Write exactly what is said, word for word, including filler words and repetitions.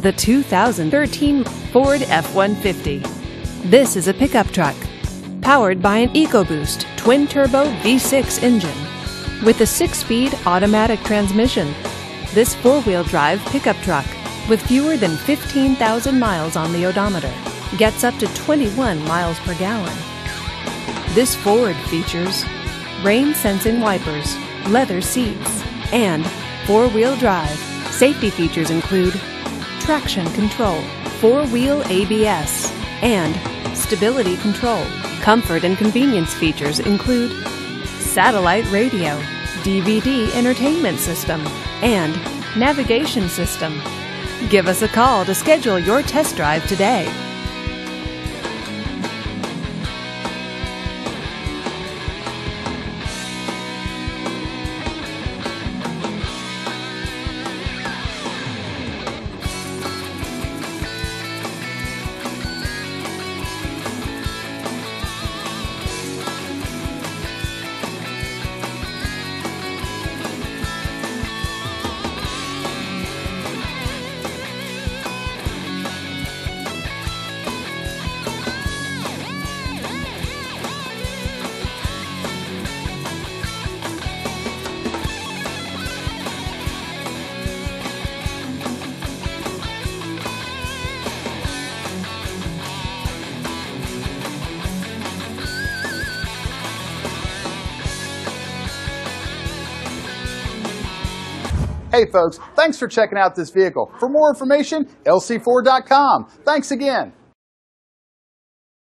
the two thousand thirteen Ford F one fifty. This is a pickup truck powered by an EcoBoost twin-turbo V six engine with a six-speed automatic transmission. This four-wheel drive pickup truck with fewer than fifteen thousand miles on the odometer gets up to twenty-one miles per gallon. This Ford features rain-sensing wipers, leather seats, and four-wheel drive. Safety features include traction control, four-wheel A B S, and stability control. Comfort and convenience features include satellite radio, D V D entertainment system, and navigation system. Give us a call to schedule your test drive today. Hey folks, thanks for checking out this vehicle. For more information, L C Ford dot com. Thanks again.